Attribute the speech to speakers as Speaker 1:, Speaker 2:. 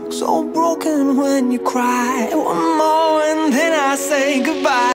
Speaker 1: So broken when you cry. One more and then I say goodbye.